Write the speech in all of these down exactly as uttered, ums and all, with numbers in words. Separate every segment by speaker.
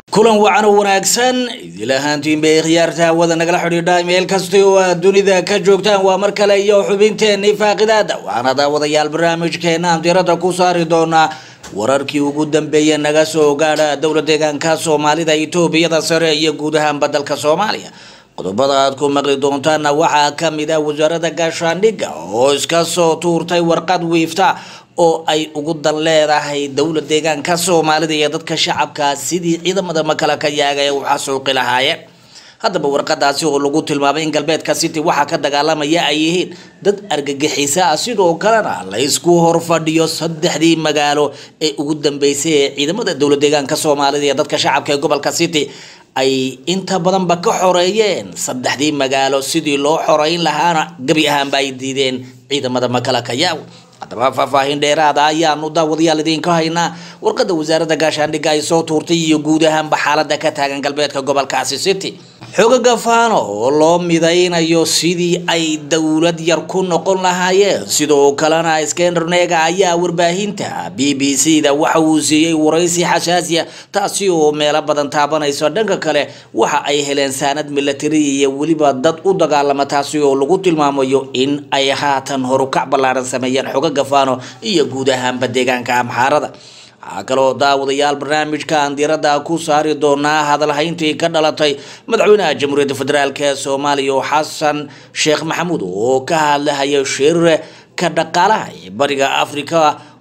Speaker 1: kulan wacan oo wanaagsan ilahantiin bay khiyaarta wada nagala xidhiidha meel kasta oo dunida ka joogtaan waa mar kale iyo xubinteena faaqidaada waxaana daawadayaal barnaamijkeena diirada ku saari doona wararkii ugu dambeeyay naga soo gaadha dowladda deegaanka Soomaalida Itoobiya sare iyo guud ahaan badalka Soomaaliya qodobada aad ku maqli doontaan waxa kamid ah wasaaradda gaashaandhigga oo iska soo tuurtay warqad wiifta oo ay ugu dan leedahay dowladda deegaanka Soomaalida iyo dadka shacabka sidii ciidamada makala ka yaagay waxa soo qilahaayeen haddaba warqadaasi oo lagu tilmaamay in galbeedka city waxa ka dagaalamaya ay yihiin dad argagixisa sidoo kalena la isku hor fadhiyo saddexdii magaalo ee ugu dambeysay ciidamada dowladda deegaanka Soomaalida iyo dadka shacabka ee gobolka city ay inta badan ba ka xoreeyeen saddexdii magaalo sidii loo xoreyn lahaana gabi ahaan bay diideen ciidamada makala ka yaag haddaba faahfaahin dheeraad ah ayaanu daawadayaal idinka haynaa warqadda wasaaradda gaashaandhigga ay soo tuurtay iyo guud ahaan xaaladda ka taagan galbeedka gobolka city xogaga faano oo loo midaynayo sidii ay dawlad yar ku noqon lahaayeen sidoo kalena Iskenderneega ayaa warbaahinta B B C da waxa uu siiyay waraysi xasaasi ah taasi oo meelo badan taabanayso dhanka kale waxa ay heleen saanad military iyo waliba dad u dagaalama taasi oo lagu tilmaamayo in ay haatan horukac ballaaran sameeyeen xogaga faano iyo guud ahaan deegaanka Amxaarada akalo daawadayaal barnaamijkan diirada ku saari doona hadal hayntii ka dhalatay madaxweynaha jamhuuriyadda federaalka ee Soomaaliya Xasan Sheekh Maxamuud oo ka hadlaya shir ka dhaqaalaha bariga Afrika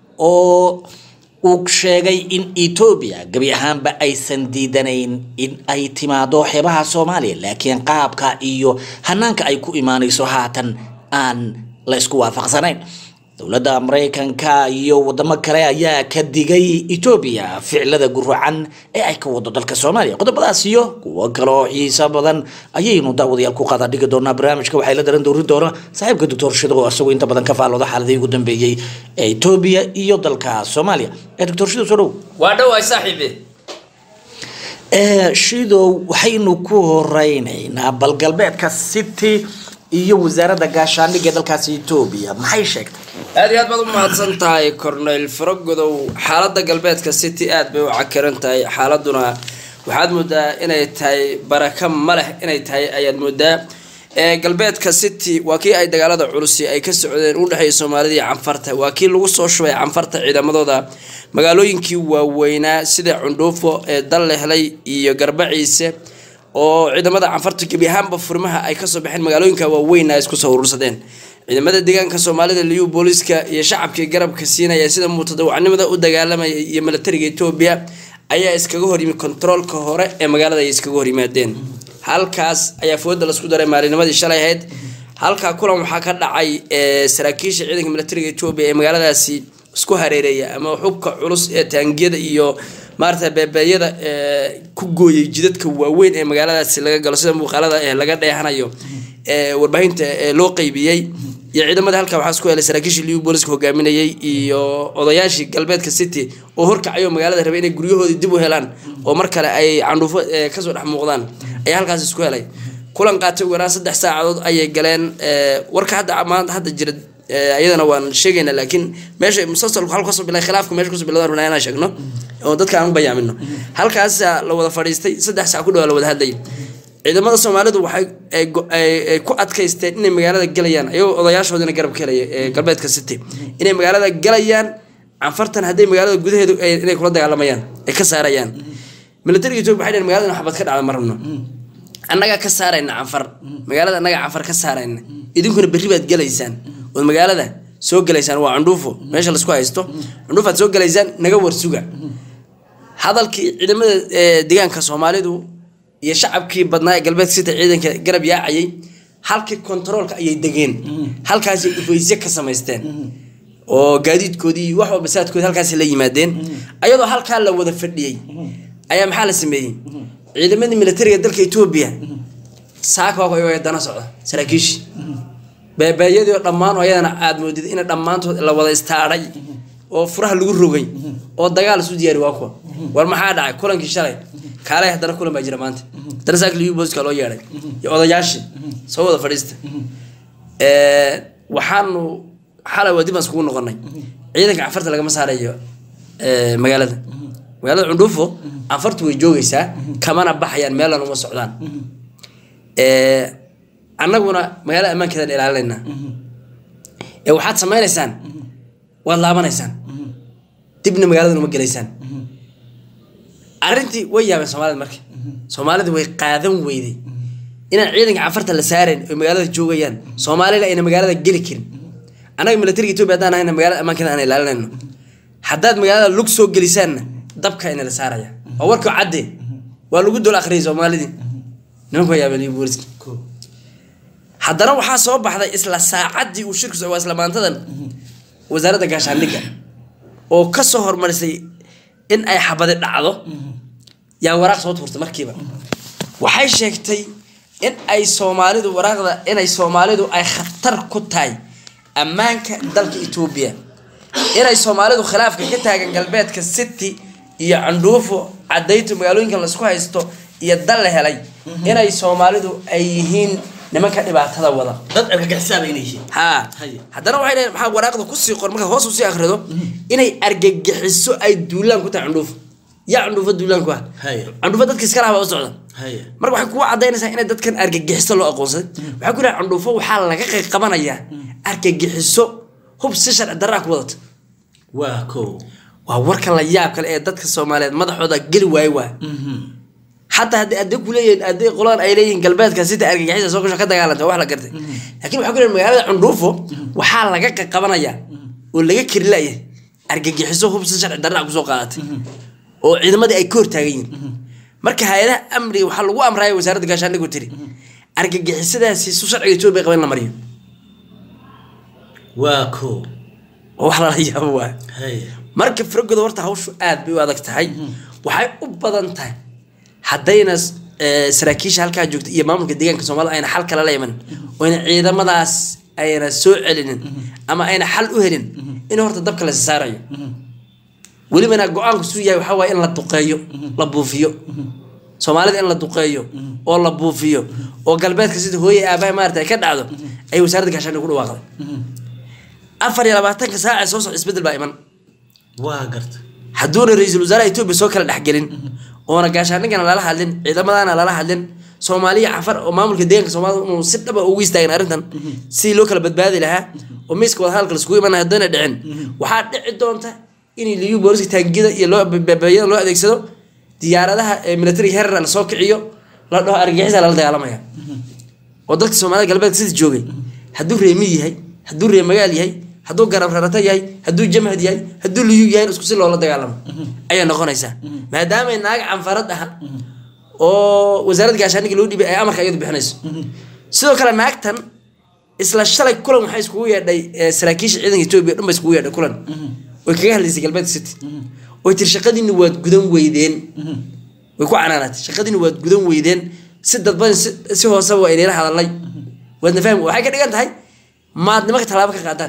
Speaker 1: oo uu sheegay in Itoobiya gabi ahaanba aysan diidanayn in ay timaado xeebaha Soomaaliya laakiin qaabka iyo hanaanka ay ku imaanayso haatan aan la isku waafaqsanayn dowladda Mareykanka iyo wadamo kale ayaa ka digay Itoobiya ficilada gurracan ee ay ka wado dalka Soomaaliya qodobadaas iyo kuwa kale oo xiiso badan ayaynu daawadayaal ku qaada dhigi doonaa barnaamijka waxay la daran doorin doona saaxiibka doctor Shido asagoo inta badan ka faalooda xaaladii ugu dambeeyay ee Itoobiya iyo dalka Soomaaliya ee doctor Shido soo
Speaker 2: waa dhawaay saaxiibe
Speaker 1: ee Shido waxaynu ku horeynaynaa bal galbeedka city iyo wasaaradda gaashaandhigga dalkaas Itoobiya maxay sheegtay
Speaker 2: aad iyo aad baad u mahadsan tahay Cornel Frogodow xaaladda galbeedka city aad bay u cakaran tahay xaaladuna waxaad moodaa inay tahay baraka maleh inay tahay ayaad moodaa ee galbeedka city waa kii ay dagaalada culus ay ka socdeen u dhaxay Soomaalida iyo Canfarta waa kii lagu soo shubay Canfarta ciidamadooda magaalooyinkii waaweynaa sida Cundhuufo ee Dallehlay iyo Garbaciise oo ciidamada Canfarta gabi ahaanba furmaha ay ka soo baxeen magaalooyinka waaweyn ay isku soo urursadeen ciidamada deegaanka Soomaalida liyu booliska iyo shacabka garabka siinaya sida mutadawacnimada u dagaalamay iyo militariga Itoobiya ayaa iskaga hor yimi controlka hore ee magaalada ay iskaga hor yimaadeen halkaas ayaa fooda la isku daray maalinimadii shalay ahayd halka kulan waxa ka dhacay ee saraakiisha ciidanka militariga Itoobiya ee magaaladaasi isku hareereeya ama xubka culus ee taangiyada iyo maarta beebeeyada ee ku gooyay jidadka waaweyn ee magaaladaasi laga galo sida muuqaalada ee laga dheehanayo ee warbaahinta ee loo qaybiyay iyo ciidamada halka waxa isku helay saraakiisha liyu booliska hogaaminayay iyo odayaashii galbeedka city oo horkacayo magaalada rabay inay guryahoodii dib u helaan oo mar kale ay Candhuufo ka soo dhex muuqdaan ay halkaas isku helay kulan qaatay waraa saddex saacadood ayay galeen warka hadda maanta hadda jira ayadana waan sheegayna laakiin meesha musalsalku halka soo bilay khilaafku meesha ku soo biladan runayna sheegno oo dadka aan bayaamino halkaas la wada fadhiistay saddex saac ku dhaw la wada hadlay ciidamada Soomaalidu waxay ay ku adkaysteen inay magaalada galayaan ayuu odayaashoodina garab ka helay ee galbeedka city inay magaalada galayaan Canfartan haday magaalada gudaheedu inay kula dagaalamayaan ay ka saarayaan militariga Itoobiya waxay dhigeen magaalada xabad ka dhacda marno annaga ka saarayna Canfar magaalada annaga Canfar ka saarayna idinkuna berri baad galaysaan oo magaalada soo galaysaan waa Cundhuufo meesha la isku haysto Cundhuufo soo galaysaan naga warsuga hadalkii ciidamada deegaanka Soomaalidu iyo shacabkii badnaa galbeedka city ciidanka garab yaacay halkii controlka ayay dageen halkaas ay ifaysiye ka sameysteen oo gaadiidkoodii wax walba saadkood halkaas la yimaadeen ayadoo halka la wada fadhiyay ayaa maxaa la sameeyay ciidamada militariga dalka Itoobiya saaka oo ay dana socda saraakiish beebeeyadii dhammaan ayadana aad moodid in dhammaantood la wada istaaray oo furaha lagu rogay oo dagaal isu diyaari waa ko war maxaa dhacay kulankii shalay kaalay hadana kulan baa jira maanta darasaak liyu booliska loo yeeray iyo odayaashii soo wada fadhiista ee waxaanu xalay wadiban isku noqonay ciidanka Canfarta laga ma saarayo ee magaalada magaalada Cundhuufo anfartu way joogaysaa kamana baxayaan meelana uma socdaan annaguna magaalada ammaankeedaan ilaalinaynaa ee waxaad samaynaysaan waad laabanaysaan dibna magaalada uma gelaysaan arrintii way yaabeen soomaalida marka soomaalida way qaadan weyday inaan ciidanka canfarta la saarayn oo magaalada joogayaan soomaalina ayna magaalada geli karin annaga militariga Itoobiya haddaan ahayna magaalada ammaankeeda aan ilaalinayno haddaad magaalada lug soo gelisaanna dabka ina la saaraya oo warka cadde waa lagu dul akhriyay soomaalidii nimanku way yaabeen booliska haddana waxaa soo baxday isla saacadii uu shirku soo isla maantadan wasaaradda gaashaandhigga oo ka soo hormarisay in ay xabad dhacdo yaa waraaq soo turtay markiiba waxay sheegtay in ay Soomaalidu waraaqda in ay Soomaalidu ay khatar ku tahay ammaanka dalka Itoobiya in ay Soomaalidu khilaafka ka taagan galbeedka city iyo Candhuufo cadayto magaalooyinka la isku haysto iyo dal la helay in ay Soomaalidu ay yihiin nimanka dhibaatada wada
Speaker 1: dad argagixisaabeenayeen
Speaker 2: ha haddana waxay leeyahay maxaa waraaqda ku sii qor marka hoos u sii akhrido inay argagixiso ay duulaan ku tahay Candhuufo ya Candhuufo duulaan ku ah Candhuufo dadka iska lahaaba u socda marka waxay ku cadeynaysaa in dadkan argagixiso loo aqoonsaday waxa ku leeyahay Candhuufo waxa laga qayb qabanayaa argagixiso hub si sharci darro ku wadata
Speaker 1: waa ko
Speaker 2: waa warka la yaab kale ee dadka Soomaaliyeed madaxooda gali waay waa حتى هذا أديك كلية أديك قلان أيلين قلبات كسيت أرجع حيث سوق شو كذا قالت واحد قرته لكن بحكي لهم هذا عنروفه وحال لقى قبنا يا ولا يكر لا يه أرجع حسوه بس شرع درع بسوقات وإذا ما دي أي كور تاجين مركه هذا أمري وحال وأمر هاي وزارة قاشان اللي قلت لي أرجع حس ده سيسو شرع يتوب بقبلنا مريم
Speaker 1: واكو
Speaker 2: وحلا هي هو
Speaker 1: هاي
Speaker 2: مركب فرق دورته هوش آد بيوادك تهاي وحي أبدان تهاي haddayna saraakiisha halka joogta iyo maamulka deegaanka Soomaaliya ayna xal kala leeyaman oo in ciidamadaas ayna soo celinin ama ayna xal u helin in horta dabka la saarayo wali mana go'aanku suu yahay waxa way in la duqeeyo la buufiyo Soomaalida in la duqeeyo oo la buufiyo oo galbeedka sida hooyay aabay maartay ka dhacdo ay wasaaradda gaashaandhigga ku dhawaaqday afar iyo labaatan saac soo soo isbedel baa iman
Speaker 1: waa garta
Speaker 2: hadduu ra'iisul wasaaraha Itoobiya soo kala dhaxgelin oo gaashaandhigana lala hadlin ciidamadana lala hadlin Soomaaliya afar oo maamulka deegaanka Soomaaliya uu si dhab ah ugu istaagay arintan si loo kala badbaadi lahaa oo miiska wada halka isku iman hadana dhicin waxa dhici doonta in liyu booliska taangida iyo loo baabaayo loo adeegsado diyaaradaha military heer la soo kiciyo la dhaho argagixisa la dagaalamaya oo dadka Soomaaliya galbeedka sida joogay hadduu reemi yahay hadduu reem magaal yahay hadduu garab rarata yahay hadduu jamhad yahay hadduu liyu yahay isku si loola dagaalamo ayaa noqonaysa maadaama ay naag canfarad ah oo wasaaradda gaashaandhigga loo dhibay ay amarka ayadu bixinayso sidoo kale naagtan isla shalay kulan waxay isku yeedhay saraakiisha ciidanka Itoobiya dhanba isku yeedhay kulan oo kaga hadlaysay galbeedka city oo tir shaqadiina waad gudan weydeen way ku canaanatay shaqadiina waad gudan weydeen si dadban si hoose waa inay la hadalay wadna faham waxay ka dhigan tahay maad nimanka talaabo ka qaadaan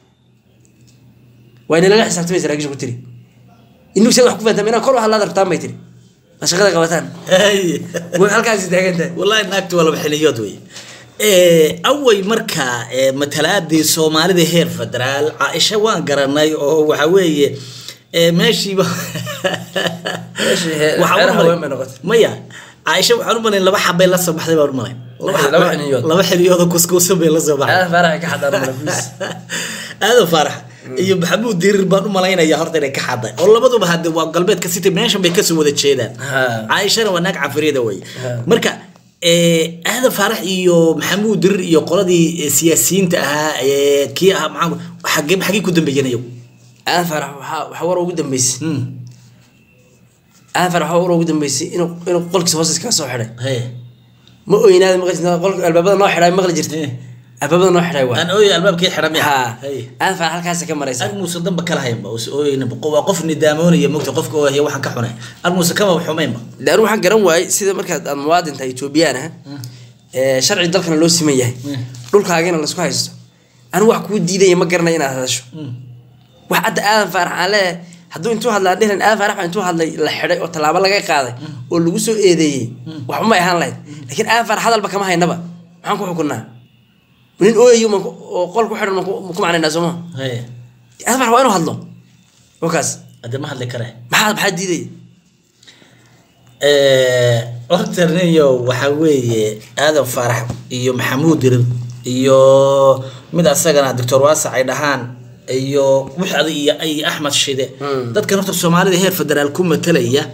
Speaker 2: وين لا حسبت ميسر أجيش قلتلي إنه سوى حكومة تمنا كل واحد هذا رتام بيتري ما شغله قوتان
Speaker 1: أي
Speaker 2: وهالك عايز تاجنت
Speaker 1: والله إنك ولا بحليات وي إيه أول مركا إيه مثلات دي سومالي دي هير فدرال عائشة وان قرناي أو وحوي إيه ماشي
Speaker 2: ماشي
Speaker 1: وحوي ميا عائشة وحنا من اللي بحب بين لسه بحذي بورمالين
Speaker 2: لما حنيود
Speaker 1: لما حنيود كوسكوس بين لسه بحذي
Speaker 2: هذا فرح كحد أنا فلوس
Speaker 1: هذا فرح iyo maxamuud dirir baan u maleynaya horta inay ka xaday oo labaduba hadda waa galbeedka city meeshan bay ka soo wada jeedaan Aisha waa naag cafriida way marka ee hada farax iyo maxamuud dirir iyo qoladii siyaasiyiinta ahaa ee kii ah maxamuud xaqib xaqi ku dambeeyay
Speaker 2: aan farax waxa waxa war ugu dambeysay aan farax war ugu dambeysay inuu inuu qolkiisa hoos iska soo xiray
Speaker 1: hay
Speaker 2: ma ooyinaad maqasna qolka albaabada noo xiray maqli jirtay أبدا نوح رأي
Speaker 1: أنا أوي الباب كي حرامي
Speaker 2: ها أنا فعل كاسة كم مريسة
Speaker 1: الموسى ضم بكلها يبا أوي نبقوا قف نداموني يموت قف هي واحد كحونه الموسى كم وحميمة
Speaker 2: لا أروح عن واي سيدا مركز المواد أنت يتوبيانها شرع الدلخن اللي سميه دول كاجين الله سبحانه أنا واحد كود ديدا يمكرنا هنا هذا شو واحد أنا فرح على هدو أنتوا هلا دهن أنا فرح أنتوا هلا الحرق وطلع بالله جاي قاضي واللي وسوا إيه دي وحما يهان لاين لكن أنا فرح هذا البكام هاي نبأ معكم حكونا ونين أوي يوم قال كل حر مكم عن الناس ما
Speaker 1: هي
Speaker 2: أنا فرح وينه هذلهم وكاس
Speaker 1: هذا ما حد ذكره
Speaker 2: ما حد بحد دي
Speaker 1: orterniyo waxa weeye aadan farax iyo maxamuud dirir iyo mid asagana doctor Wasac ay dhahaan iyo wixii iyo ay Axmed Shide dadka horta Soomaalida heer federaal ku matalaya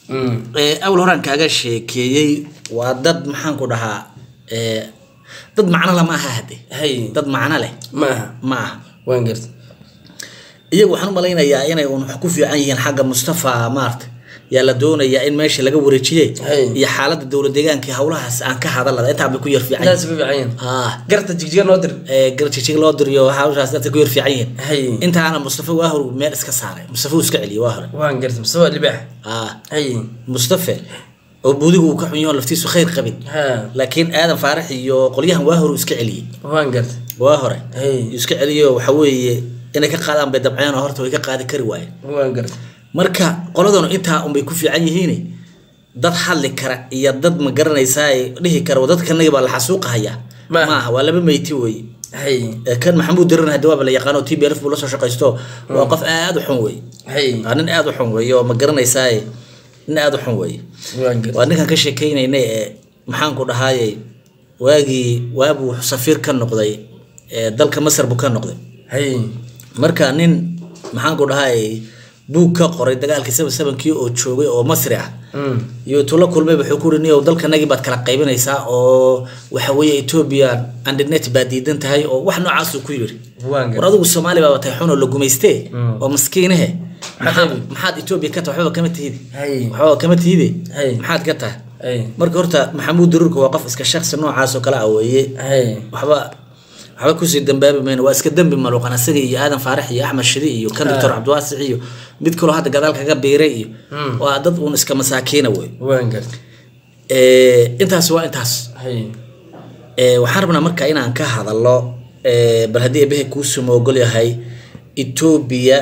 Speaker 1: ee awal horan kaaga sheekeeyay waa dad maxaan ku dhahaa ee dad macna lama aha hade hay dad macna leh ma ma waan gartay iyagu waxaan malaynayaa inay uu ku fiican yihiin xagga Mustafa Maart yaa la doonaya in meesha laga wareejiyay iyo xaaladda dawlad deegaanka hawlahaas aan ka hadalada inta bay ku yar fiican taas fiican ah garta jigjiga loo dir ee garta jigjiga loo dir iyo hawlahaas inta ku yar fiican inta ana Mustafa waa hor meel iska saaray Mustafa iska celiyo waa hor waan garta Mustafa libax ah hay Mustafa oo buudigu ka xun yahay laftiisu khayr qabin laakiin aadan faarax iyo qolyahan waa hor iska celiyay waan garta waa hor hay iska celiyo waxa weeye inay ka qaadaan bay dabceen oo horta way ka qaadi kari waayeen waan garta marka qoladan inta um bay ku fiican yihiin dad hadli kara iyo dad ma garanaysaa dhihi kara dadka naga la xasuuqaya ma aha waa laba meyti way hay kan maxamuud dirin hada waa la yaqaan T B L F buu la soo shaqaysto waa qof aad u xun way hay anan aad u xun way oo ma garanaysaa in aad u xun way waa ninka ka sheekeynayna maxaan ku dhahaayay waagi waabu safiir ka noqday dalka Masar buu ka noqday hay marka nin maxaan ku dhahaayay buu ka qoray dagaalkii seven seven kii oo joogay oo Masri ah iyo tula kulmay wuxuu ku riniyo dalka nagi baad kala qaybinaysaa oo waxa weeye Ethiopia andnet baadiidan tahay oo wax noocaas ku yiri war adigu Soomaali baa watay xun oo la gumeystay oo maskiinahe maxaad Ethiopia ka tahay waxba kama tiidi waxba kama tiidi maxaad ka tahay marka horta Maxamuud Dururka waa qof iska shakhsi noocaas oo kala ah weeye waxba waxba ku sii dambaabay meena waa iska dambi maluqan asaga iyo aadan faarax iyo Axmed Shidi iyo kan doctor Abdulwasic iyo mid kale hadda gadaal kaga beeray iyo waa dad uun iska masaakiina way waan gartay ee intaas waa intaas hay ee waxaan rabnaa marka inaan ka hadalno ee bal hadii ay ku sumo ogol yahay Ethiopia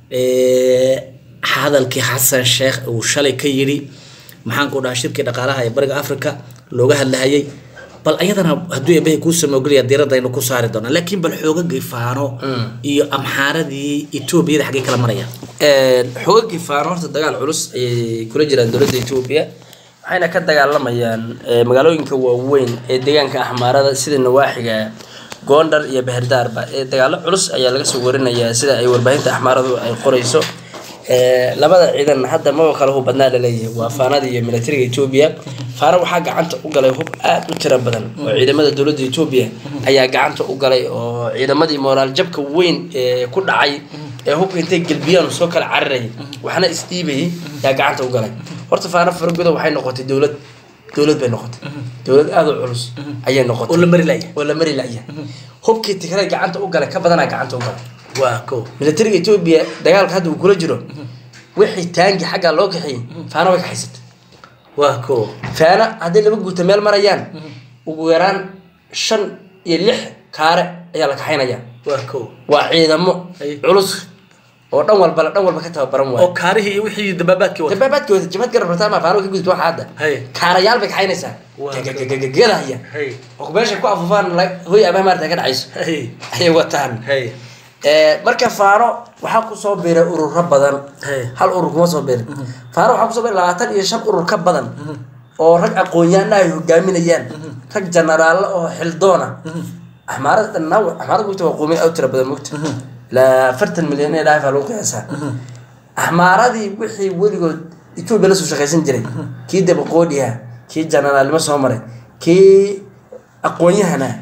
Speaker 1: ee hadalkii Xasan Sheekh uu shalay ka yiri maxaan ku dhahay shirkii dhaqaalaha ee bariga Afrika looga hadlayay bal ayadana haduu ay ku sameeyay diirada inuu ku saari doono laakiin bal xooga gifaano iyo amxaaradii Ethiopia xaqii kala maraya ee xooga gifaano horta dagaal culus ay kula jiraan dawladda Ethiopia waxayna ka dagaalamayaan magaalooyinka waaweyn ee deegaanka axmaarada sida nawaaxiga Gondar iyo Bahirdarba ee dagaal culus ayaa laga soo warinayaa sida ay warbaahinta axmaaradu ay qorayso ee labada ciidan hadda ma kala hub badnaa leeyahay waa faanada iyo militariga Ethiopia faara waxa gacanta u galay hub aad u tiro badan oo ciidamada dawladda Ethiopia ayaa gacanta u galay oo ciidamadii moral jabka weyn ee ku dhacay ee hubka intay galbiyaan soo kala cararay waxna isdiibay yaa gacanta u galay horta faara fargodo waxay noqotay dawlad dawlad bay noqotay dawlad aad u culus ayay noqotay oo la mari laayay oo la mari laayay hubkii tikray gacanta u galay ka badana gacanta u galay waa ko militariga Ethiopia dagaalka hadda uu kula jiro wixii taangi xagga loo kaxay faana way kaxaysatay waa ko faana hadii laba guuta meel marayaan ugu yaraan shan iyo lix kaare ayaa la kaxaynaya waa ko waa ciidamo culus oo dhan walba dhan walba ka tababaran waa oo kaarihi iyo wixii dababaadkii wada dababaadkii wada jamaad garab rataa ma faana ka gudto waxa hadda kaarayaal bay kaxaynaysaa gagagagagagada hay oo meesha ku afufaan hooy aba maarta ka dhacayso hay ay wataan hay ee marka faaro waxa ku soo beeray urur badan hal urur kuma soo beeray faaro waxa ku soo beeray labaatan iyo shan urur ka badan oo rag aqoon-yahan ay hogaaminayaan rag generaal oo xildoona axmaarada naw axmaarada ku tahay qoomay aw tira badan mugta la afartan milyan ee dhaaf loo qiyaasaa axmaaradii wixii weligood Ethiopia la soo shaqaysan jiray kii daba qoodiya kii generaal ma soo maray kii aqoon-yahana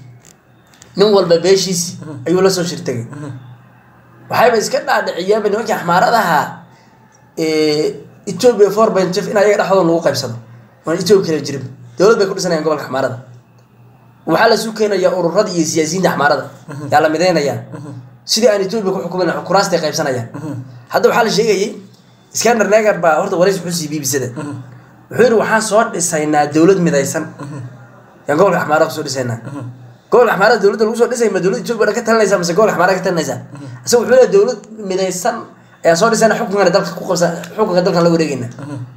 Speaker 1: nin walba beeshiis ayuu la soo shirtay waxay iska dhaadhiciyeen nimanka axmaaradaha ee Ethiopia four point five in ay dhaxdo lagu qaybsado waan Ethiopia kala jirin dawlad bay ku dhisanayaan gobolka axmaarada waxa la soo keenaya ururada iyo siyaasiyiinta axmaarada yaa la mideynaya sidii aan Ethiopia ku xukumayna kuraasta qaybsanayaan hadda waxa la sheegayay Iskandar Negar baa horta wareys xusi B B C-da wuxuu yiri waxaan soo dhisaynaa dawlad midaysan yaan gobolka axmaarada soo dhisaynaa gol axmaarada dawladda lagu soo dhisay ma dawladda Ethiopia ka talinaysa mise gol axmaarada ka talinaysa asoo wuxuu leeyahay dawlad midaysan ayaa soo dhisana xukunka dalka ku qabsan xukunka dalka la wareegayna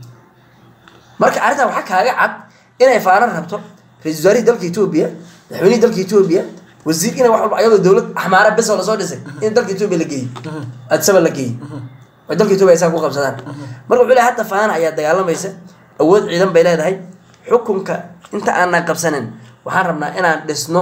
Speaker 1: marka arrinta waxa kaaga cad inay faaran rabto ra'iisul wasaaraha dalka Ethiopia madaxweynaha dalka Ethiopia wasiir inay wax walba ayadoo dawlad axmaara bes oo la soo dhisay in dalka Ethiopia la geeyay adsaba la geeyay oo dalka Ethiopia ay ku qabsadaan marka wuxuu leeyahay hadda faaran ayaa dagaalamaysa
Speaker 2: awood ciidan bay leedahay xukunka inta aanan qabsanin waxaan rabnaa inaan dhisno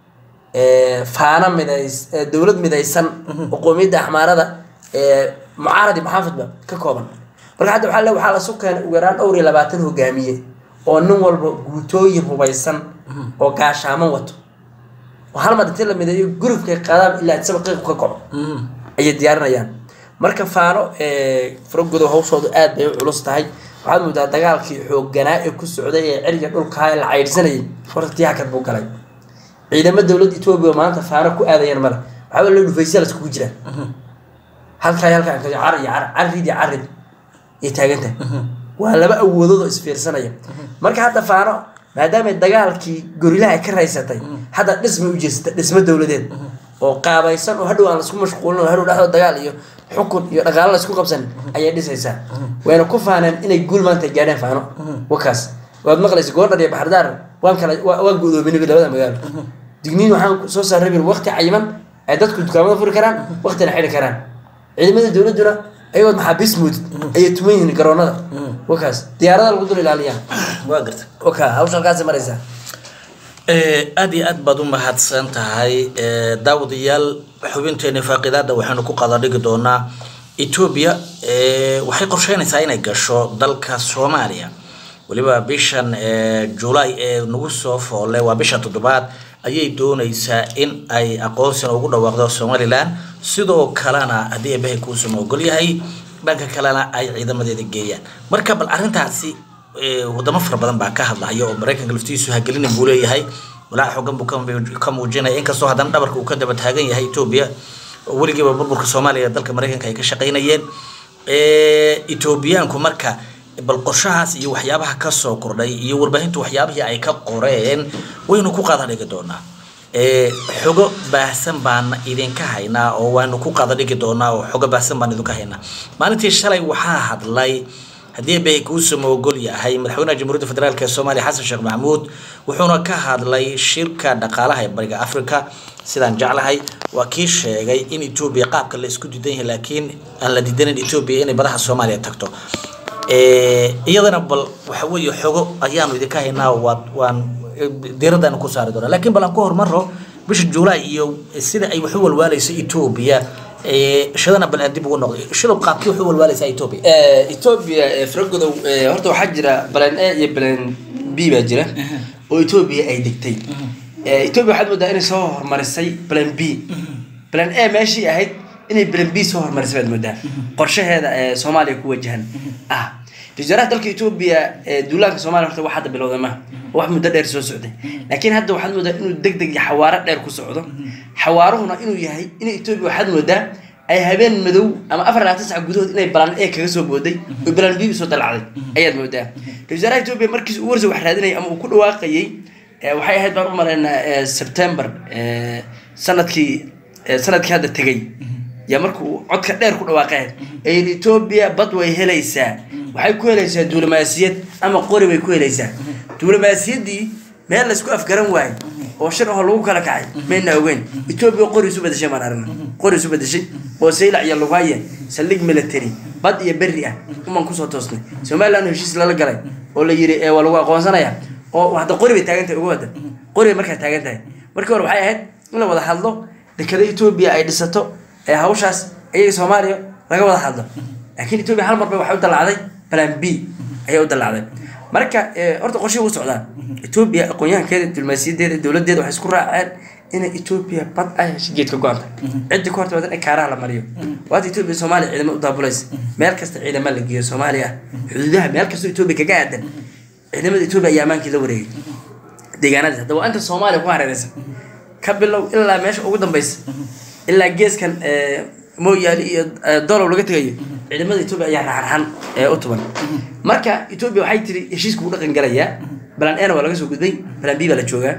Speaker 2: faana midays dowlad midaysan oo qoomiyadda axmaarada mucaarad iyo maxaafidba ka kooban marka hadda waxaa le waxaa la sukeen ugu yaraan dhowr iyo labaatan hogaamiye oo nin walba guutooyin hubaysan oo gaashaaman wato oo hal mar intii la mideeyo gurubkay qaadaan ilaa isaba qiiq ka kaco ayay diyaarinayaan marka faano Faragodow hawshoodu aad bay u culus tahay waxaad moodaa dagaalkii xoogganaa ee ku socday ee ciriga dhulka la caydsanayay horta tiyaakad buu galay ciidamada dawladda Itoobiya maanta faano ku aadayeen mala waxa la dhufaysa la isku jira halka halka ka car iyo car caridi carid ee taaganta waa laba awoodood oo isfiirsanaya marka hadda faano maadaama dagaalkii gorilaha ka raysatay hadda dhismo u jeestay dhismo dawladeed oo qaabaysan oo hadhow aan isku mashquulin oo hadhow dhaxdo dagaal iyo xukun iyo dhaqaale la isku qabsan ayay dhisaysaa wayna ku faaneen inay guul maanta gaadhaan faano wakaas waad maqlaysaa goordar iyo baxardaar waan kala waan gudoominay labada magaalo digniin waxaan soo saaray waqti cayiman ay dadku dukaamada furi karaan waqtina xiri karaan ciidamada dawladuna ayuu maxaabiis mood ay tumayeen garoonada wakaas diyaarada lagu dul ilaaliyaan waa garta waka hawshan kaas maraysa
Speaker 1: ee aad iyo aad baad u mahadsan tahay ee daawadayaal xubinteena faaqidaada waxaanu ku qada dhigi doonaa Ethiopia ee waxay qorsheynaysaa inay gasho dalka Soomaaliya waliba bishan ee July ee nagu soo foolay waa bisha toddobaad ayay doonaysaa in ay aqoonsi ugu dhawaaqdo Somaliland sidoo kalena hadii ay bahay ku soo ogol yahay dhanka kalena ay ciidamadeeda geeyaan marka bal arintaasi wadamo fara badan baa ka hadlaya oo Mareykanka laftiisu hagelin buu leeyahay walaa xogan buu ka muujinay in kastoo hadan dhabarka uu ka daba taagan yahay Ethiopia waligiiba burburka Soomaaliya dalka Mareykanka ay ka shaqeynayeen ee Ethiopiaanku marka bal qorshahaas iyo waxyaabaha ka soo kordhay iyo warbaahintu waxyaabaha ay ka qoreen waynu ku qaadan dhigi doonaa ee xogo baahsan baan idin ka haynaa oo waanu ku qaadan dhigi doonaa oo xogo baahsan baan idin ka haynaa maalintii shalay waxa hadlay hadii bay ku soo ogol yahay madaxweynaha Jamhuuriyadda Federaalka ee Soomaaliya Xasan Sheekh Maxamuud wuxuuna ka hadlay shirka dhaqaalaha ee bariga Afrika sidaan jeclahay waa kii sheegay in Ethiopia qaabka la isku diidan yahay laakiin aan la diidanin Ethiopia inay badaha Soomaaliya tagto ee iyadana bal waxa weeye xogo ayaanu idin ka haynaa waan diiradana ku saari doonaa laakiin balan ku hormaro bisha July iyo sida ay wax u walwaalayso Ethiopia ee shadana bal dib ugu noqday shilub qaabkii wax u walwaalayso Ethiopia
Speaker 2: ee Ethiopia Faragodow horta waxa jira plan A iyo plan B ba jira oo Ethiopia ay digtay ee Ethiopia waxaad moodaa inay soo hormarisay plan B plan A meeshii ahayd inay plan B soo hormarisay baad moodaa qorshaheeda ee Soomaaliya ku wajahan ah tijaarada dalka Ethiopia ee duulaanka Soomaaliya horta waxa bilowday ma wax muddo dheer soo socday laakiin hadda waxaad moodaa inuu degdeg iyo xawaaro dheer ku socdo xawaaruhuna inuu yahay in Ethiopia waxaad moodaa ay habeen madow ama afar iyo labaatan saac gudahood inay balan A kaga soo booday oo balan B soo dalacday ayaad moodaa tijaarada Ethiopia markii uu warso wax raadinay ama uu ku dhawaaqayay waxay ahayd baan u maleynaa September ee sanadkii sanadkii hadda tagay ya markuu codka dheer ku dhawaaqay ay Ethiopia bad way helaysaa waxay ku helaysaa diblomaasiyad ama qori way ku helaysaa diblomaasiyadii meel la isku afgaran waay oo shir oo lagu kala kacay meena ogeyn Ethiopia qori isu bedeshay mar aragna qori isu bedeshay oo saylac iyo lugaya salig military bad iyo berri ah uma ku soo toosnay Soomaaliland heshiis la galay oo la yiri ee waa lagu aqoonsanaya oo waxda qori bay taagantay ugu wada qori marka taagantahay markii hore waxay ahayd in la wada hadlo dekada Ethiopia ay dhisato ee hawshaas ay Soomaaliya laga wada hadlo laakiin Ethiopia hal mar bay waxa u dalacday plan B ay u dalacday marka horta qorshe uu socdaa Ethiopia aqoonyahankeeda diblomaasiyadeeda dawladeeda waxay isku raaceen in Ethiopia bad ay heshiis ka go'an cid ku horta wadan kaaraha la mariyo waad Ethiopia Soomaaliya ciidamo u daabulaysa meel kasta ciidamo la geeyo Soomaaliya xuduudaha meel kasta Ethiopia kaga aadan ciidamada Ethiopia ayaa maankii la wareegay deegaanada hadda waa inta Soomaaliya ku hareeraysan ka bilow ilaa meesha ugu dambaysa ilaa geeskan ee mooyaali iyo dolaw laga tagayo ciidamada Ethiopia ayaa raxan ee u tuban marka Ethiopia waxay tiri heshiisku u dhaqan galaya balan A waa laga soo gudbay balan B baa la joogaa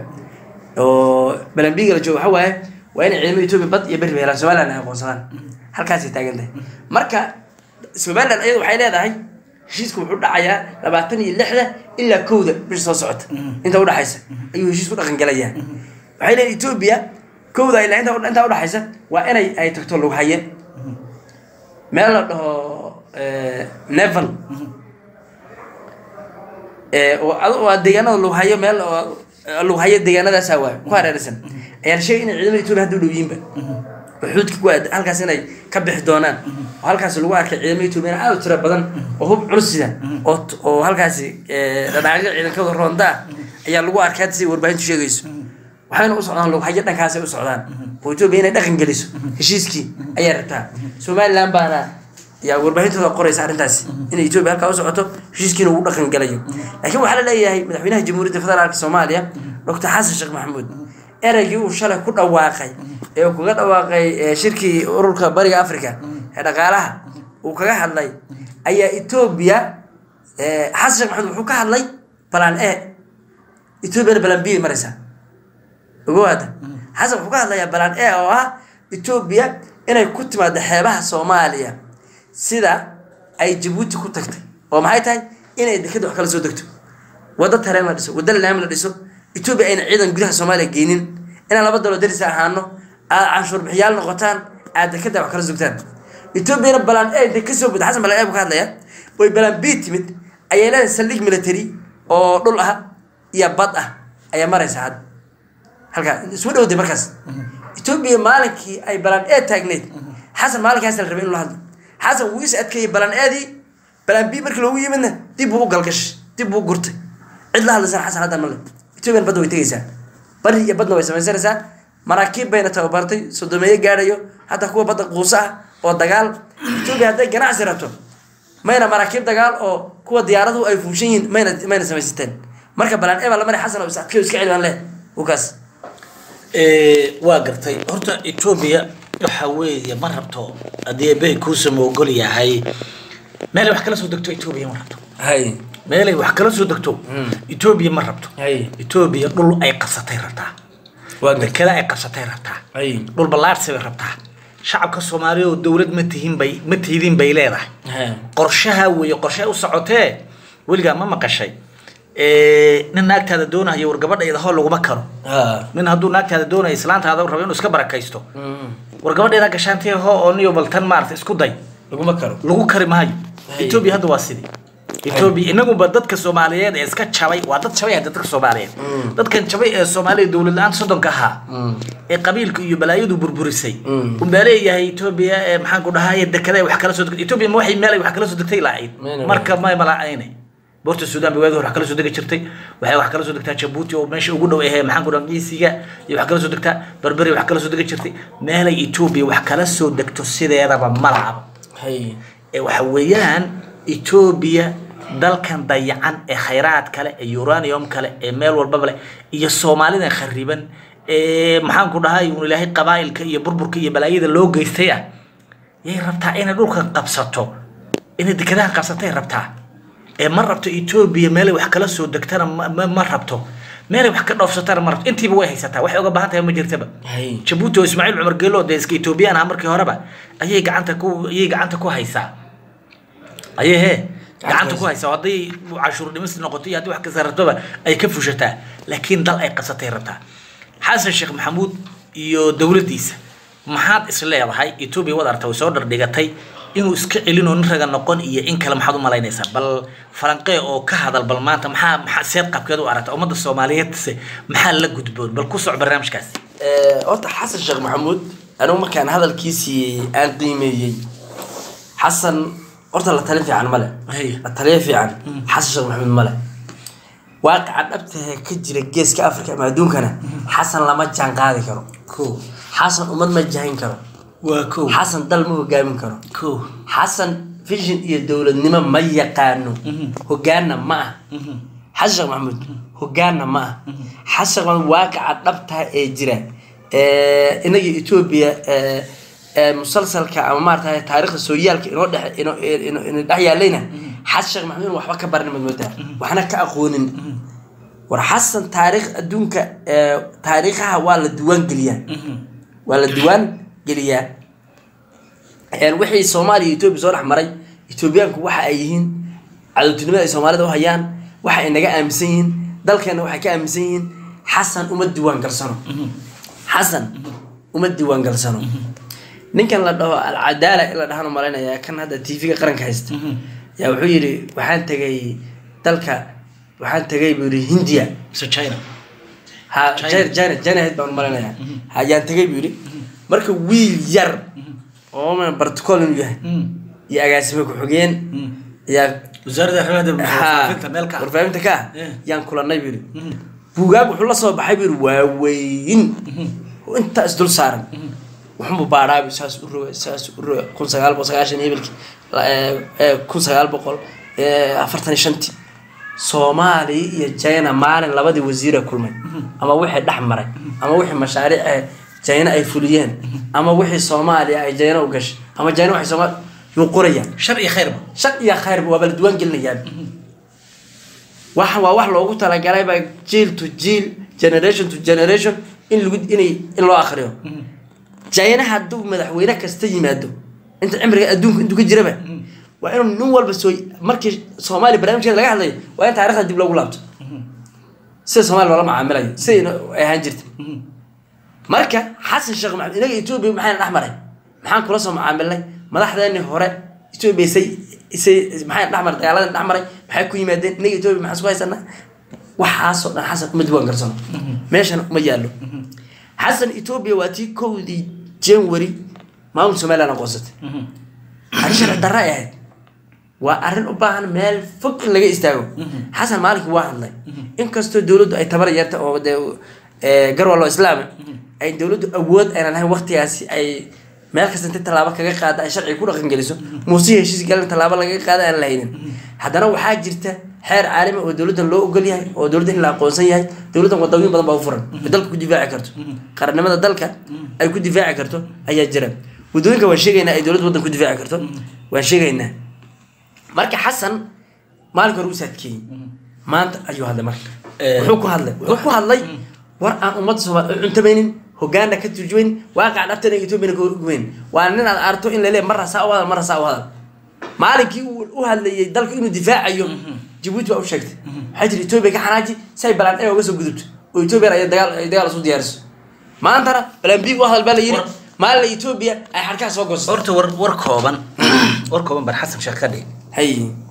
Speaker 2: oo balan B la jooga waxa waaye waa in ciidamada Ethiopia bad iyo berri helaan Soomaaliland ay aqoonsadaan halkaas ay taagan tahay marka Soomaaliland ayadu waxay leedahay heshiisku wuxuu dhacayaa labaatan iyo lix ilaa kowda bisha soo socota inta u dhaxaysa ayuu heshiisku dhaqan galaya waxay leedahay Ethiopia kowda ilaa inta inta u dhaxaysa waa inay ay tagto lagu hayeen meel la dhaho ee Neval oo deegaanada lagu hayo meel lagu hayo deegaanadaas waa ku hareeraysan ayaan sheegay in ciidamada Itoobiya hadda u dhawyiinba xuudka ku aad halkaas inay ka bixi doonaan oo halkaas lagu arkay ciidamada Itoobiya aad u tiro badan oo hub culus sida oo oo halkaas dhanaaqyo ciidankooda roonda ayaa lagu arkay si warbaahintu sheegayso waxayna u socdaan lagu hayo dhankaas ay u socdaan oo Itoobiya inay dhaqan geliso heshiiskii ayaa rabtaa Somaliland baana yaa warbaahinta qoraysa arintaas in Itoobiya halka u socoto heshiiskiina uu dhaqan galayo laakiin waxa la leeyahay madaxweynaha Jamhuuriyadda Federaalka Soomaaliya Doctor Xasan Sheekh Maxamuud eraygi uu shalay ku dhawaaqay ee uu kaga dhawaaqay shirkii ururka Bariga Afrika ee dhaqaalaha uu kaga hadlay ayaa Itoobiya ee Xasan Sheekh Maxamuud wuxuu ka hadlay plan A Itoobiya plan B maraysa ogoada Xasan wuxuu ka hadlayaa plan A oo ah Itoobiya inay ku timaado xeebaha Soomaaliya sida ay Djibouti ku tagtay oo maxay tahay inay dekada wax kala soo degto wada tareen la dhiso wada laam la dhiso Itoobiya ayna ciidan gudaha Soomaaliya geenin in laba dawlad daris ahaano canshuur bixiyaal noqotaan aad dekada wax kala sugtaan Itoobiya balan ay de kasoo bad Xasan balan ay ku hadlaya way balan B timid ayay leedahay saldhig military oo dhul ah iyo bad ah ayaa maraysa had halka isku dhawday markaas Itoobiya maalinkii ay balan A taagneed Xasan maalinkaas la rabay in la hadlo Xasan wuu is adkeeyay balan aadi balan B markii loogu yimidna dib uu galgash dib uu gurtay cid la hadlaysan Xasan hadda ma leh Itoobiya bad way tagaysaa bari iyo badna way sameynaysaa maraakiib bayna tababartay sodomeeye gaarayo hadda kuwa badda quusa oo dagaal Itoobiya hadday ganacsi rabto mayna maraakiib dagaal oo kuwa diyaaradu ay fuushan yihiin mayna mayna sameysteen marka balan A la maray Xasan oo is adkeeyo iska cilmaan leh وكاس
Speaker 1: ee waa gartay horta Itoobiya waxa weeye ma rabto hadii bay ku samoogol yahay meel wax kala soo degto Itoobiya ma rabto
Speaker 2: hay
Speaker 1: meel wax kala soo degto Itoobiya ma rabto
Speaker 2: hay
Speaker 1: Itoobiya dhul ay qasatay rabtaa waa kala ay qasatay rabtaa
Speaker 2: hay
Speaker 1: dhul balaarsi rabtaa shacabka Soomaaliya oo dawlad ma tihiin bay ma tihiin bay leedahay qorshaha weeye qorshe u socotee waliga ma maqashay ee nin naagtaada doonayo war gabadheeda hol lagu ma karo nin haduu naagtaada doonayo islaantaada rabo inuu iska barakaysto war gabadheeda gashaantay hoo oo niyo baltan maarta isku day
Speaker 2: lagu ma karo
Speaker 1: lagu kari maayo Itoobiya hadda waa sidii Itoobiya inagu ba dadka Soomaaliyeed ee iska jabay waa dad jabay dadka Soomaaliyeed dadkan jabay ee Soomaaliyeed dawlad la'aan sodonka ahaa ee qabiilka iyo balaayadu burburisay u baleeyahay Itoobiya ee maxaan ku dhahay dekada wax kala soo degtay Itoobiya ma waxay meel wax kala soo degtay laayd marka ma malaa'ayne بورت السودان بيواجه وحكى له صدق شرتي وحكى وحكى له صدق تجبوتي وماشي وجوده إيه محمد رميسية وحكى له صدق بربري وحكى له صدق شرتي ما له إثيوبيا وحكى له صدق تسيد هذا بملعب
Speaker 2: هي
Speaker 1: وحويان إثيوبيا دل كان ضيعان خيرات كله يورانيوم كله مال والببلة الصوماليين خريبا محمد كده هاي ونلاقي قبائل كي بربر كي بلايد اللوج يستيا يا ربطة أنا دول كان قبصته إن دكتها قبصته ربطة ما ربطه إثيوبيا مالي wax kala soo degtana ma rabto meel wax ka dhoofsatana ma rabto intii way haysataa wax uga baahan tahay ma jirtaba Djibouti oo Ismaaciil Umar Geelo oo iska Ethiopian ah markii horeba ayay gacanta ku ayay gacanta ku haysaa ayay he gacanta ku haysaa hadii cashuur dhimis noqotay hadii wax ka saratoba ay ka fushataa laakiin dal ay qasatay rabtaa Xasan Sheekh Maxamuud iyo dawladiisa maxaad isleedahay Itoobiya wada artay soo dhardhigatay inuu iska celino raga noqon iyo in kala maxad u malaynaysaa bal falanqee oo ka hadal bal maanta maxaa maxaa seed qabkeed u aragtay ummadda Soomaaliyeed maxaa la gudboon bal ku soc barnaamijkaas
Speaker 2: ee horta Xasan Sheekh Maxamuud anuu markaan hadalkiisii aan qiimeeyay Xasan horta la talin fiican male la talin fiican Xasan Sheekh Maxamuud male waaqic dhabtaha ka jira geeska Afrika ama adduunkana Xasan lama jaan qaadi karo ko Xasan ummad ma jahin karo
Speaker 1: واكو
Speaker 2: حسن دل مو قايم كرو
Speaker 1: كو
Speaker 2: حسن فيجن iyo dawladnimo ma yaqaano hogaana ma Xasan Maxamuud hogaana ma Xasan waaqic dhabta ee jira ee inaga Itoobiya ee musalsalka ama maartay taariikhda Sooyaalka inoo dhex inoo inoo dhaxyaalayna Xasan Maxamuud waxba ka barnay madooda waxna ka aqoonin war Xasan taariikh adduunka taariikhaha waa la diiwaan geliyaa waa la diiwaan geliyaa een wixii Soomaaliya Itoobiya soo dhaxmaray Itoobiyaanku waxa ay yihiin cadawtinimada ay Soomaalida u hayaan waxa ay naga aaminsan yihiin dalkeena waxa ka aaminsan yihiin Xasan uma diiwaan galsano Xasan uma diiwaan galsano ninkan la dhaho al-Cadaala ila dhahan malaynayaa kan hadda T V-ga qaranka haysta yaa wuxuu yiri waxaan tagay dalka waxaan tagay buu yiri Hindiya
Speaker 1: so China
Speaker 2: ha China China China head baan malaynayaa hayaan tagay buu yiri marka wiil yar oo ma protocol inuu yahay iyo agaasimo ku xigeen ya
Speaker 1: wasaaradda xirfadda meelka
Speaker 2: warfaafinta ka yaan kulanay buu yiri buugaag wuxuu la soo baxay buu waa weyn inta isdul saaran wuxuu baaraabay saas u roga saas u roga kun sagaal boqol sagaashan hebelki ee kun sagaal boqol afartan iyo shan Soomaali iyo China maalin labadii wasiir kulmay ama wixii dhaxmaray ama wixii mashaariic China ay fuliyeen ama wixii Soomaaliya ay China u gashay ama China waxay Soomaali yu qorayaan shar iyo khayr shar iyo khayr waa bal duwan gelinayaan waxa waa wax loogu tala galay ba jiil to jiil generation to generation in lagu inay in loo akhriyo China haduu madaxweyne kasta yimaado inta cimriga adduunka intuu ka jiraba waa inuu nin walba soo markii Soomaali barnaamijkeeda laga hadlayo waa in taariikhda dib loogu laabto si Soomaali wala macaamilayo si ay ahaan jirtay marka Xasan Sheekh Maxamed inaga Itoobiya maxay dhaxmaray maxaan kula soo macaamilnay madaxdeena hore Itoobiya say say maxay dhaxmaray dagaalada dhaxmaray maxay ku yimaadeen inaga Itoobiya maxaa soo haysanaa waxaas oo dhan Xasan kuma diiwaan garsano meeshan ma yaalo Xasan Itoobiya waa tii kowdii January maamul Soomaaliya qoosatay arrin darra ah waa arrin u baahan meel fog in laga istaago Xasan Maalik waa hadlay in kasto dawladdu ay tabar yarta oo ee garwalo islaam ay dawladdu awood ay lahayn waqtigaasi ay meel kasta inta talaabo kaga qaada ay sharci ku dhaqan geliso muusiga heshiis galan talaabo laga qaada aan lahayn haddana waxaa jirta xeer caalami oo dawladda loo ogol yahay oo dawladda in la aqoonsan yahay dawladda wadooyin badan baa u furan dalka ku difaaci karto qarannimada dalka ay ku difaaci karto ayaa jira wadooyinka waa sheegaynaa ay dawladda wadan ku difaaci karto waa sheegaynaa marka Xasan maalka hore u saadkii maanta ayuu hadlay marka wuxuu ku hadlay wuxuu ku hadlay war aan ummad Soomaali cuntamaynin hogaanka ka turjuwayn waaqac dhabtana Itoobiya ka horgweyn waa nin aad arto in la leeyahay mar rasaa wada mar rasaa wada maalinkii uu hadlayay dalka inuu difaacayo Djibouti waa u sheegtay waxay tiri Itoobiya ka xanaaji say balan ay uga soo gudubto oo Itoobiya ay dagaal ay dagaal soo diyaarso maanta balan bi wax walba la yiri maal Itoobiya ay xarka soo goostay
Speaker 1: horta war war kooban war kooban bar Xasan Sheekh Kadhi
Speaker 2: hay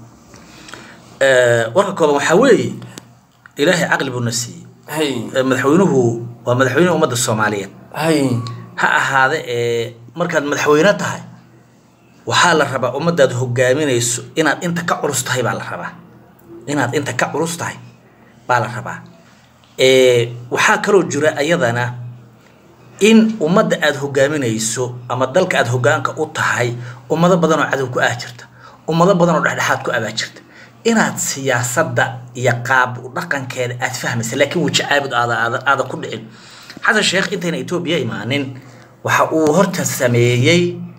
Speaker 1: ee war kooban waxa weeye ilaahay aqli buu nasiiyay hay madaxweynuhu waa madaxweynaha ummadda Soomaaliyeed
Speaker 2: hay
Speaker 1: ha ahaade ee markaad madaxweyne tahay waxa la rabaa ummadaad hogaaminayso inaad inta ka culus tahay baa la rabaa inaad inta ka culus tahay baa la rabaa ee waxa kale oo jira ayadana in ummadda aad hogaaminayso ama dalka aad hogaanka u tahay ummado badan oo cadow ku ah jirta ummado badan oo dhexdhexaad ku abaa jirta inaad siyaasadda iyo qaab dhaqankeeda aad fahmayso laakiin wuu jacaabid aada aada ku dhicin Xasan Sheekh intayna Itoobiya imaanin waxa uu horta sameeyay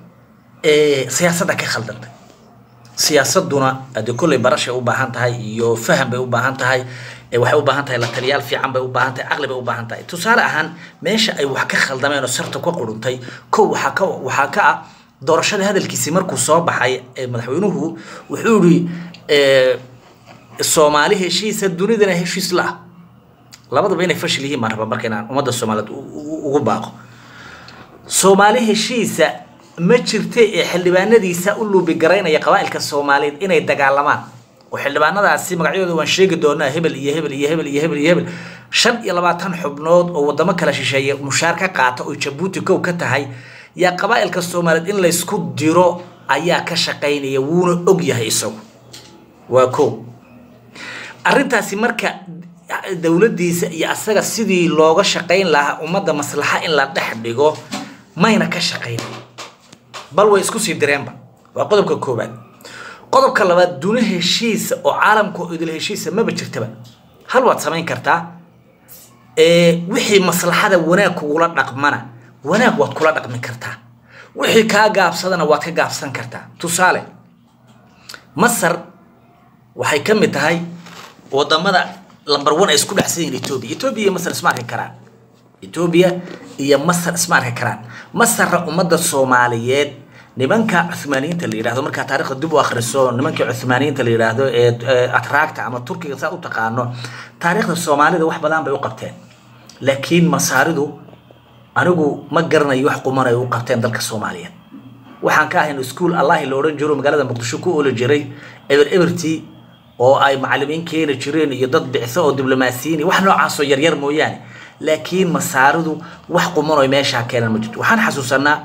Speaker 1: ee siyaasadda ka khaldantay siyaasaduna aad kulay barashay u baahan tahay iyo faham bay u baahan tahay ee waxay u baahan tahay la taliyaal fiican bay u baahan tahay aqli bay u baahan tahay tusaale ahaan meesha ay wax ka khaldameen oo sarta ku quruntay ko waxa ka waxa ka doorashada hadalkiisa markuu soo baxay ee madaxweynuhu wuxuu yiri ee Soomaali heshiisa dunidana heshiis la labadaba inay fashil yihiin marba markayna ummadda Soomaaliyeed ugu baaqo Soomaali heshiisa ma jirtay ee xildhibaanadiisa u luubi gareynaya qabaa'ilka Soomaaliyeed inay dagaalamaan oo xildhibaanadaasi magacyadooda waan sheegi doonaa hebel iyo hebel iyo hebel iyo hebel iyo hebel shan iyo labaatan xubnood oo wadamo kala shisheeye mushaarka qaata oo Djibouti kow ka tahay ya qabaa'ilka Soomaaliyeed in la isku diro ayaa ka shaqeynaya wuuna og yahay isagu waa ko arintaasi marka dawladdiisa iyo asaga sidii looga shaqeyn lahaa ummadda maslaxa in la dhex dhigo mayna ka shaqeyn bal way isku sii direenba waa qodobka koobaad qodobka labaad duna heshiis oo caalamku idil heshiis ma jirtaba hal waad sameyn kartaa ee wixii maslaxada wanaag kugula dhaqmana wanaag waad kula dhaqmi kartaa wixii ka gaabsadana waad ka gaabsan kartaa tusaale Masar waxay ka mid tahay wadamada number one ay isku dhaxsan Itoobiya Itoobiya iyo Masar isma arki karaan Itoobiya iyo Masar isma arki karaan Masar ummadda Soomaaliyeed nimanka Uthmaaniyiinta la yiraahdo marka taariikhda dib u akhriso nimanka Uthmaaniyiinta la yiraahdo ee atraakta ama Turkiga saa u taqaano taariikhda Soomaalida wax badan bay u qabteen laakiin Masaaridu anigu ma garanayo wax quman ay u qabteen dalka Soomaaliyeed waxaan ka ahayn school Allah la oran jiro magaalada Muqdisho ku oo la jiray eber eberti oo ay macallimiin keena jireen iyo dad bixisa oo diblomaasiyiin wax noocaas oo yar yar mooyaan laakiin masaaridu wax quman meesha keenan ma jirto waxaan xasuusanaa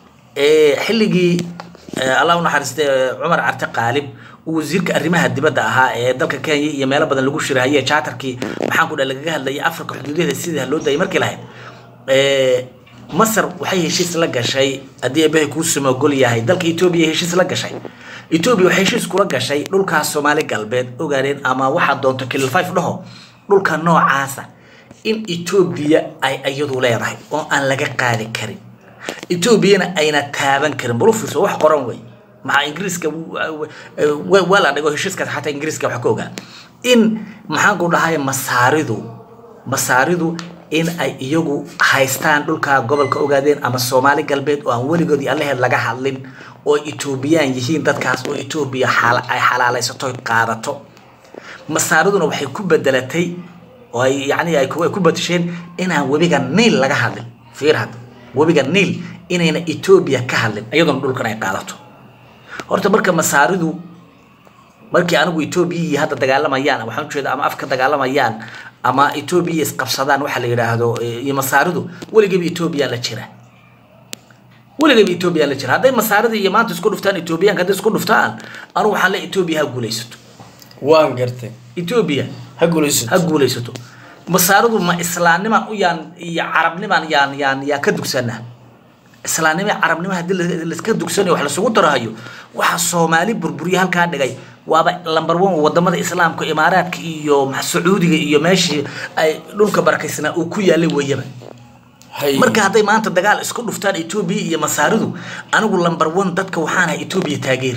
Speaker 1: ee xilligii Allah u naxariistay Umar Carte Qaalib wasiirka arrimaha dibadda ahaa ee dalka Kenya iyo meelo badan lagu shirahayay charterkii waxaan ku dhalaga hadlayay Afrika xuduudeeda sida loo day markii lahayd ee Masar waxay heshiis la gashay hadii ay ku samagol yahay dalka Ethiopia heshiis la gashay Ethiopia waxay heshiis kula gashay dhulka Soomaali galbeed ogaadeen ama waxa doonto Kilil five dhaho dhulka noocaasa in Ethiopia ay ayadu leedahay oo aan laga qaadi karin Ethiopia ayna taaban karin bal fiirso wax qoran way ma Ingiriiska wala dhago heshiiska xataa Ingiriiska wax ka ogaa in maxaan ku dhahay masaaridu masaaridu in ay iyagu haystaan dhulka gobolka ogaadeen ama Soomaali galbeed oo aan waligoodii Allaah laga hadlin oo Ethiopian yihiin dadkaas oo Ethiopia xal ay xalaalaysato qaadato masaariduna waxay ku bedelatay oo ay yaani ay ku badasheen in aan wabiga Niil laga hadlin fiirhad wabiga Niil inayna Ethiopia ka hadlin iyadoo dhulkan ay qaadato horta marka masaaridu markii anigu Ethiopia hadda dagaalamayaan waxaan jeedaa ama afka dagaalamayaan ama Ethiopia isqabsadaan waxa la yiraahdo iyo masaaridu waligeed Ethiopia la jira waligeed Ethiopia la jira haday masaaridu iyo maanta isku dhuftaan Ethiopia haday isku dhuftaan anu waxaan la Ethiopia ha guuleysato
Speaker 2: waan gartay
Speaker 1: Ethiopia
Speaker 2: ha guuleysato
Speaker 1: ha guuleysato masaaridu ma islaamnimo u yaan iyo carabnimo yaan yaan ya ka dugsanaa islaamnimo carabnimo hadii la iska dugsanayo wax la sugu darahayo waxa Soomaali burburiye halka dhigay waaba number one wadamada islaamka imaaraadka iyo Sacuudiga iyo meeshii ay dhulka barakaysana uu ku yaalay wayaba marka haday maanta dagaal isku dhuftaan Ethiopia iyo masaaridu anigu number one dadka waxaan ahay Ethiopia taageer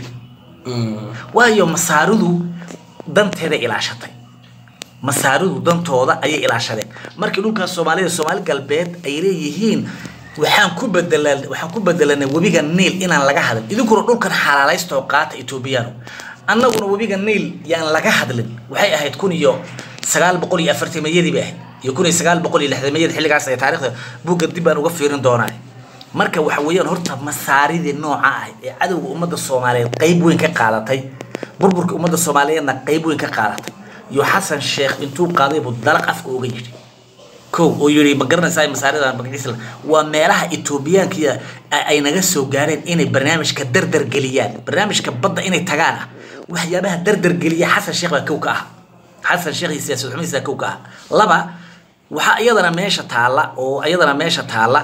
Speaker 1: waayo masaaridu danteeda ilaashatay masaaridu dantooda ay ilaashadeen markii dhulka Soomaaliya Soomaali galbeed ay leeyihiin waxaan ku bedelan waxaan ku bedelanay wabiga Niil inaan laga hadal idinkuna dhulkan xalaalaysto qaata Ethiopiano annaguna wabiga Niil yaan laga hadlin waxay ahayd kun iyo sagaal boqol iyo afartan mayadii baa iyo kun iyo sagaal boqol iyo lixdan mayadii xilligaas ay taariikhda buugga dib aan uga fiirin doonaa marka waxa weeyaan horta masaaridii nooca ah ee cadawga ummadda Soomaaliyeed qayb weyn ka qaadatay burburka ummadda Soomaaliyeedna qayb weyn ka qaadatay iyo Xasan Sheekh intuu qaaday buu dalaq afka uga yiri كو ويري بقرنا ساي مساريدا بقديس وميلها إثيوبيانكيا أي نجس وجارين إني برنامج كدردر جليان برنامج كبضة إني تجانا وحيابها دردر جليا حسن الشيخ كوكا حسن الشيخ سياسة حميسة كوكا لبا وح أيضا ماشى تعالى وأيضا ماشى تعالى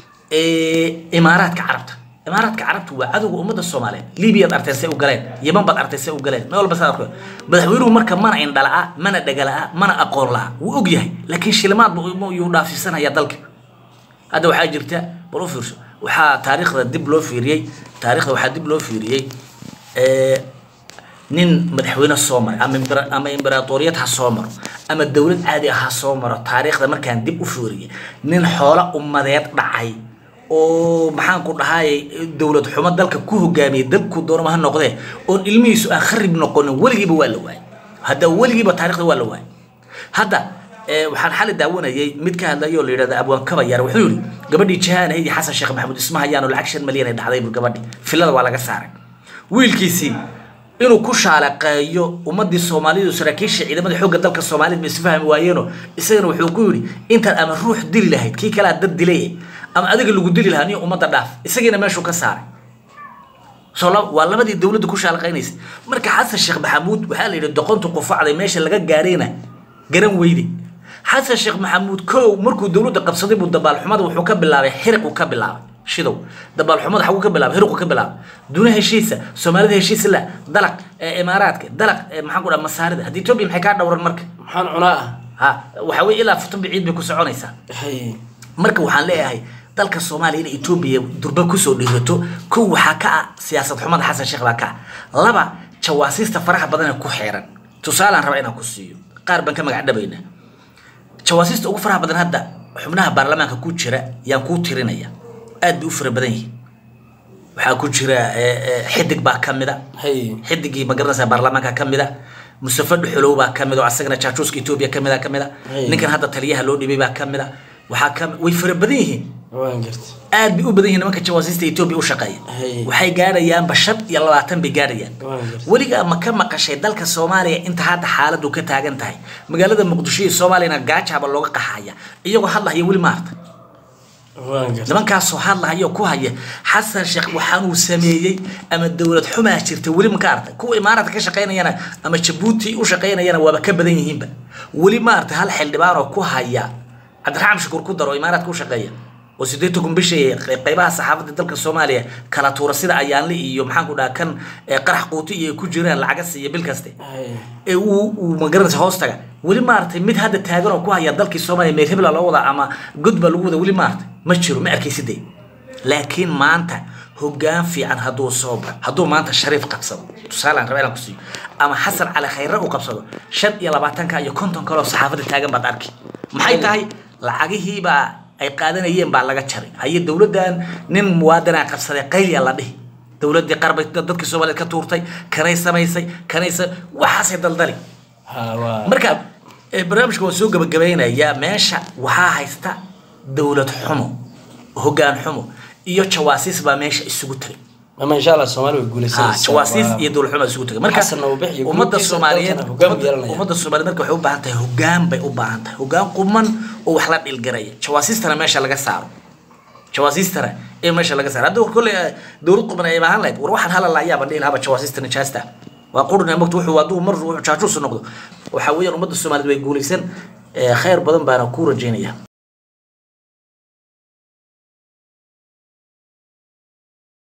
Speaker 1: إيه إمارات كعربت إمارات كعربت وعدو أمد الصومالية ليبيا أرتسي وجلين يمن بد أرتسي وجلين ما هو بس هذا بدحويرو مركب ما عند دلعة ما ندجلها ما نأقول لها وأجيه لكن شلمات يوضع في سنة يدلك هذا واحد جرته بروفيرش وحا تاريخ الدب لو فيري تاريخ واحد دب لو فيري اه نين مدحوين الصومر أما إمبرا أما إمبراطورية هالصومر أما الدولة عادي هالصومر تاريخ ده مركان دب وفيري نين حولا أمديات رعي oo maxaan ku dhahay dawlad xumo dalka ku hogaamiyay dalku doormaha noqday oo ilmihiisu aan kharib noqon waligiiba waa la waay hada waligiiba taariikhda waa la waay hada waxaan xal daawanayay mid ka hadlayo la yiraahdo abwaan kaba yar wuxuu yiri gabadhii jahan ay Xasan Sheekh Maxamuud ismaha yaano lacag shan milyan ay dhacday bur gabadhii filada waa laga saaray wiilkiisi inuu ku shaalaqeeyo ummadii Soomaaliyeed saraakiisha ciidamada xoogga dalka Soomaaliyeed ma isfahmi waayeeno isagana wuxuu ku yiri inta ama ruux dili lahayd kii kala dad dilay ama adiga lagu dili lahaa niyo umada dhaaf isagina meeshu ka saaray soo waa labadii dawladdu ku shaalaqeynaysa marka Xasan Sheekh Maxamuud waxa la yiraahdo doqontu qufacday meesha laga gaareyna garan weydi Xasan Sheekh Maxamuud koow markuu dawladda qabsaday buu dabaal xumada wuxuu ka bilaabay xiriq uu ka bilaabay shidow dabaal xumada xagu ka bilaabay xiriq uu ka bilaabay duuna heshiisa Soomaalida heshiis la dalaq Imaaraadka dalaq maxaan ku dhahay masaarida hadii Ethiopia maxay ka dhawran marka
Speaker 2: maxaan cunaa
Speaker 1: ha waxa way ilaa futan biciid bay ku soconaysaa marka waxaan leeyahay dalka Soomaaliya in Ethiopia durba ku soo dhigato ku waxa ka siyaasad xumada Xasan Sheekh baa ka laba jawaasiista faraha badan ku xeeran tusaalaan raba inaan ku siiyo qaar ban ka magac dhabayna jawaasiista ugu faraha badan hadda xubnaha baarlamaanka ku jira yaan ku tirinaya aad u fara badan yihiin waxa ku jira xidig baa kamida xidigii magaranaysa baarlamaanka kamida Mustafa Dhuxulow baa kamida asagana jaajuuska Ethiopia kamida kamida ninkan hadda taliyaha loo dhibay baa kamida waxa ka way fara badan yihiin
Speaker 2: waan gartay
Speaker 1: aad bi u badan yihiin marka jawaasiista Ethiopia u shaqeeya waxay gaarayaan bashad iyo labaatan bay gaarayaan waliga ma ka maqashay dalka Soomaaliya inta hadda xaaladu ka taagan tahay magaalada Muqdisho ee Soomaaliya gaajaba looga qaxaya iyagoo hadlayo wali maarta waan gartay nimankaas soo hadlayo ku haya Xasan Sheekh waxaan uu sameeyay ama dawlad xumaa jirta wali ma ka artay kuwa imaaraadka ka shaqeynayana ama Djibouti u shaqeynayana waa ka badan yihiin ba wali maarta hal xildhibaan oo ku haya Cabdiraxmaan Shukur ku daro imaaraadka u shaqeeya وسيدته كم بشيء قيبها صحافة الدولة الصومالية كلا تورسيد أيان لي يوم حنقول ده كان قرح قوتي كوجيران العكس يبلكستي ومجرد هوستة ولي مارت ميت هذا التاجر وكوها يدلك الصومالي ما يهبل الوضع أما جد بلوده ولي مارت مشرو ما أركي سيدي لكن ما أنت هجان في عن هدو الصوبة هدو ما أنت شريف قبصه تسأل عن ربنا قصي أما حصل على خيره وقبصه شد يلا بعتنك يكونتم كلا صحافة التاجر بعد أركي محيطها لعجيه بقى ay qaadanayeen baa laga jaray ay dawladdan nin muwaadana qabsaday qayliya la dhig dawladda qarbay dadka Soomaaliyeed ka tuurtay kanay samaysay kanaysa waxaas daldali ha marka barnaamijku waa soo gabagabeynaya meesha waxa haysta dawlad xumo hoggaan xumo iyo jawaasiis baa meesha isugu tagay
Speaker 2: ama insha Allah Soomaaliya way guulaysanaysaa
Speaker 1: jawaasiis iyo dawlad xumo isugu tagay marka ummadda Soomaaliyeed ummadda Soomaaliyeed marka waxay u baahan tahay hoggaan bay u baahan tahay hoggaan quman oo wax la dhilgaraya jawaasiistana meesha laga saaro jawaasiistana ee meesha laga saaro hadda kulli dawlad quman ay baahan lahayd war waxaan halal laayaba dhil haba jawaasiistana jaasta waa qurna magtu wuxuu wadu mar wuxuu jaajuus noqdo waxa weeyaan ummadda Soomaaliyeed way guulaysan khayr badan baana ku rajeynaya